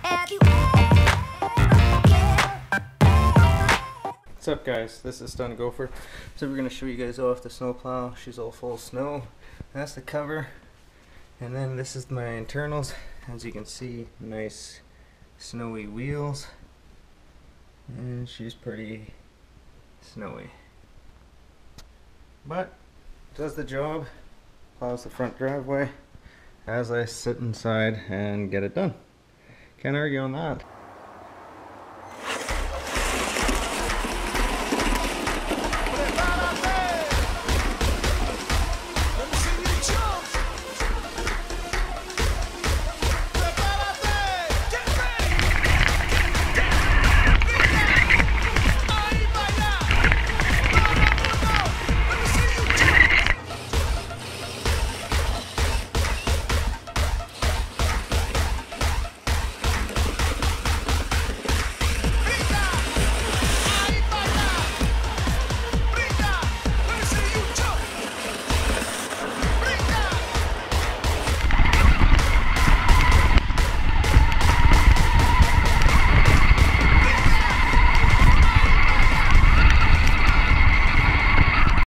What's up guys, this is StunnedGopher. So we're going to show you guys off the snowplow. She's all full of snow. That's the cover. And then this is my internals. As you can see, nice snowy wheels. And she's pretty snowy. But does the job. Plows the front driveway as I sit inside and get it done. Can't argue on that.